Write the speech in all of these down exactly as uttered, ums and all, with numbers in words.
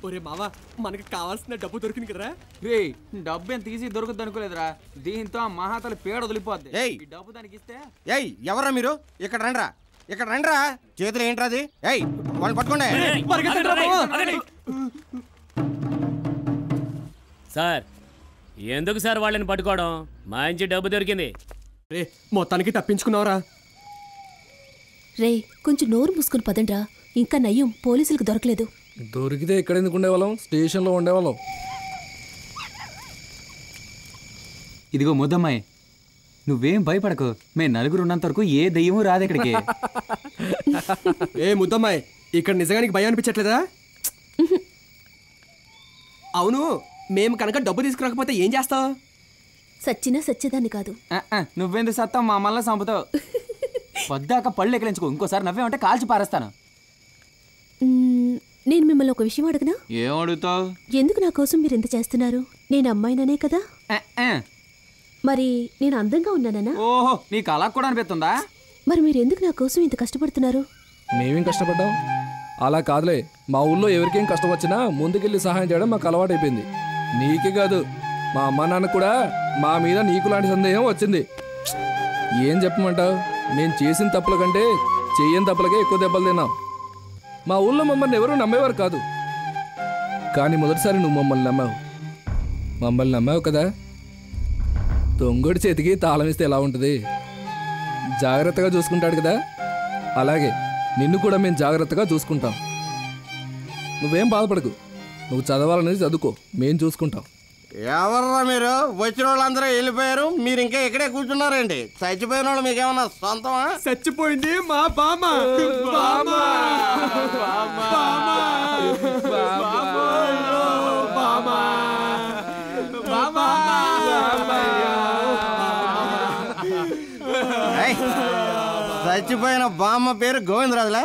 ఒరే మావా మనకి కావాల్సిన డబ్బు దొరికింది కదరా. రే డబ్బు ఎంత తీసి దొరుకుద్ది అనుకోలేదురా. దీంతో ఆ మహాతల పేడ వదిలిపోద్ది. ఈ డబ్బు దానికి ఇస్తే. ఏయ్ ఎవరా మీరు? ఇక్కడ రండ్రా, ఇక్కడ రండ్రా. చేతులు ఏంట్రా అది? ఏయ్ వాళ్ళు పట్టుకోండి. సార్ ఎందుకు సార్ వాళ్ళని పట్టుకోవడం? మంచి డబ్బు దొరికింది. రే మొత్తానికి తప్పించుకున్నావురా. రే కొంచెం నోరు మూసుకుని పదండ్రా. ఇంకా నయ్యం పోలీసులకు దొరకలేదు. దొరికితే ఎక్కడ ఎందుకు ఉండేవాళ్ళం? స్టేషన్లో ఉండేవాళ్ళం. ఇదిగో ముద్దమ్మాయి, నువ్వేం భయపడకు. మేము నలుగురు ఉన్నంత వరకు ఏ దయ్యము రాదు ఇక్కడికి. ఏ ముద్దమ్మాయి, ఇక్కడ నిజంగానికి భయం అనిపించట్లేదా? అవును, మేము కనుక డబ్బు తీసుకురాకపోతే ఏం చేస్తావు? సచ్చినా సచ్చేదాన్ని కాదు. నువ్వెందుకు సత్తావు? మా మళ్ళీ చంపుతావు. పొద్దాక పళ్ళు ఎక్కలించుకో. ఇంకోసారి నవ్వేమంటే కాల్చి పారేస్తాను. నేను మిమ్మల్ని ఒక విషయం అడగనా? ఏం అడుగుతావు? ఎందుకు నా కోసం మీరు ఎంత చేస్తున్నారు? నేను అమ్మాయిననే కదా. మరి నేను అందంగా ఉన్నానా? ఓహో, నీకు అలా కూడా అనిపిస్తుందా? మరి మీరు ఎందుకు నా కోసం ఇంత కష్టపడుతున్నారు? మేమేం కష్టపడ్డాం? అలా కాదులే, మా ఊళ్ళో ఎవరికేం కష్టం వచ్చినా ముందుకెళ్ళి సహాయం చేయడం మాకు అలవాటు అయిపోయింది. నీకే కాదు, మా అమ్మ నాన్న కూడా మా మీద నీకు లాంటి సందేహం వచ్చింది. ఏం చెప్పమంటావు? నేను చేసిన తప్పుల కంటే చెయ్యని తప్పులకే ఎక్కువ దెబ్బలు తిన్నాం. మా ఊళ్ళో మమ్మల్ని ఎవరూ నమ్మేవారు కాదు, కానీ మొదటిసారి నువ్వు మమ్మల్ని నమ్మావు. మమ్మల్ని నమ్మావు కదా. దొంగడి చేతికి తాళం ఇస్తే ఎలా ఉంటుంది? జాగ్రత్తగా చూసుకుంటాడు కదా, అలాగే నిన్ను కూడా మేము జాగ్రత్తగా చూసుకుంటాం. నువ్వేం బాధపడకు, నువ్వు చదవాలనేది చదువుకో, మేము చూసుకుంటాం. ఎవర్రా మీరు? వచ్చిన వాళ్ళందరూ వెళ్ళిపోయారు, మీరు ఇంకా ఇక్కడే కూర్చున్నారండి. చచ్చిపోయిన వాళ్ళు మీకేమన్నా సొంతమా? చచ్చిపోయింది మా బామ్మ. చచ్చిపోయిన బామ్మ పేరు గోవిందరాజులే.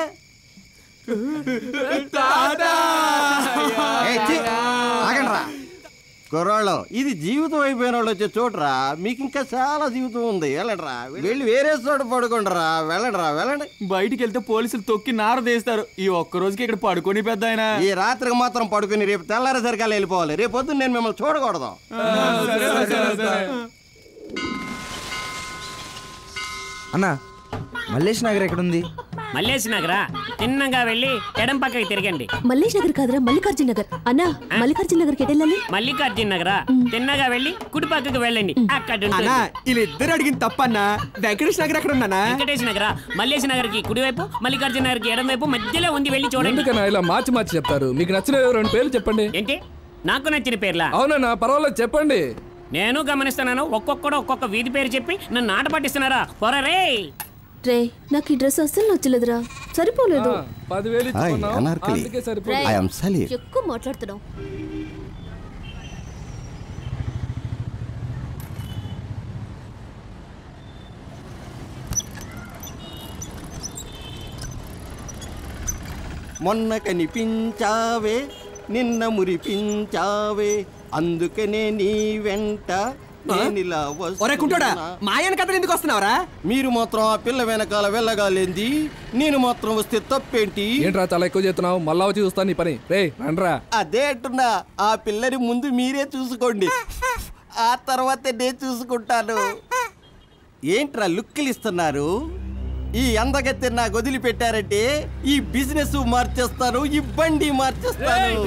ఆగండ్రా కుర్రాళ్ళు, ఇది జీవితం అయిపోయిన వాళ్ళు వచ్చే చోటరా. మీకు ఇంకా చాలా జీవితం ఉంది. వెళ్ళండిరా, వెళ్ళి వేరే చోట పడుకోండిరా. వెళ్ళండిరా, వెళ్ళండి. బయటికి వెళ్తే పోలీసులు తొక్కి నార తీస్తారు. ఈ ఒక్క రోజుకి ఇక్కడ పడుకొని పెద్ద ఆయన. ఈ రాత్రికి మాత్రం పడుకుని రేపు తెల్లారేసరికి వెళ్ళిపోవాలి. రేపు పొద్దున్న నేను మిమ్మల్ని చూడకూడదు. అన్నా, మల్లేష్ నగర్ ఎక్కడుంది? మల్లేష్ నగరా? తిన్నగా వెళ్ళి ఎడం పక్కకి తిరగండి. మల్లేష్ నగర్ కాదురా, మల్లికార్జున నగర్. అన్నా, మల్లికార్జున నగర్కి వెళ్ళాలి. మల్లికార్జున నగరా? తిన్నగా వెళ్ళి కుడి పక్కకి వెళ్ళండి, అక్కడ వీళ్ళిద్దరు అడిగింది తప్పన్నా. వెంకటేష్ నగర్ ఎక్కడ ఉన్నా? వెంకటేష్ నగరా? మల్లేష్ నగర్ కి కుడివైపు, మల్లికార్జున నగర్ కి ఎడం వైపు మధ్యలో ఉంది, వెళ్ళి చూడండి. ఎందుకన్నా ఇలా మార్చి మార్చి చెప్తారు? మీకు నచ్చిన రెండు పేర్లు చెప్పండి. ఏంటి నాకు నచ్చిన పేర్లా? అవునన్నా, పర్వాలేదు చెప్పండి. నేను గమనిస్తున్నాను, ఒక్కొక్కడు ఒక్కొక్క వీధి పేరు చెప్పి నన్ను ఆట పట్టిస్తున్నారా? పొరరే రే, నాకు ఈ డ్రెస్ అస్సలు నచ్చలేదురా, సరిపోలేదు. ఎక్కువ మాట్లాడుతున్నావు. మొన్న కనిపించావే, నిన్న మురిపించావే, అందుకనే నీ వెంట మాయన కథ ఎందుకు వస్తున్నావరా? మీరు మాత్రం ఆ పిల్ల వెనకాల వెళ్ళగాలేంది, నేను మాత్రం వస్తే తప్పేంటి? ఏంట్రా చాలా ఎక్కువ చేస్తున్నావు? మళ్ళా వచ్చి చూస్తాను నీ పని. రే రండ్రా. అదే అంటున్నా, ఆ పిల్లని ముందు మీరే చూసుకోండి, ఆ తర్వాత నేను చూసుకుంటాను. ఏంట్రా లుక్కులు ఇస్తున్నారు? ఈ అందగత్తె నాకు వదిలిపెట్టారంటే ఈ బిజినెస్ మార్చేస్తాను, ఈ బండి మార్చేస్తాను.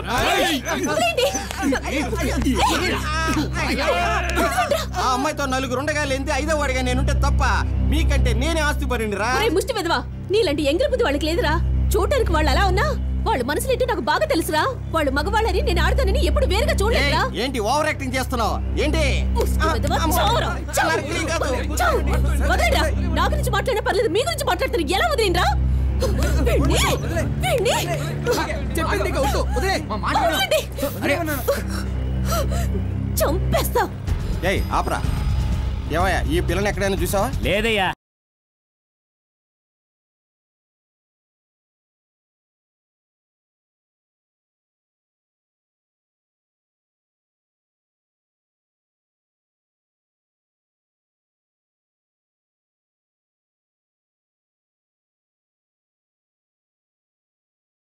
ఆ అమ్మాయితో నలుగురు ఉండగా లేంది ఐదో వాడిగా నేనుంటే తప్ప, మీకంటే నేనే ఆస్తి పడింది రా. ముష్టి పెదవా, నీలాంటి ఎంగిలి బుద్ధి వాళ్ళకి లేదురా. చూడటానికి వాళ్ళు అలా ఉన్నా వాళ్ళు మనసులేంటి నాకు బాగా తెలుసురా. వాళ్ళు మగవాళ్ళని నేను ఆడతానని ఎప్పుడు వేరుగా చూడలేదురా. ఏంటి ఓవర్ యాక్టింగ్ చేస్తున్నావు? ఏంటి నా గురించి మాట్లాడినా పర్లేదు, మీ గురించి మాట్లాడుతున్నారు. ఎలా వదిలిండ్రా? చంపేస్తా. ఏయ్ ఆపరా. ఏమయ్యా, ఈ పిల్లని ఎక్కడైనా చూసావా? లేదయ్యా.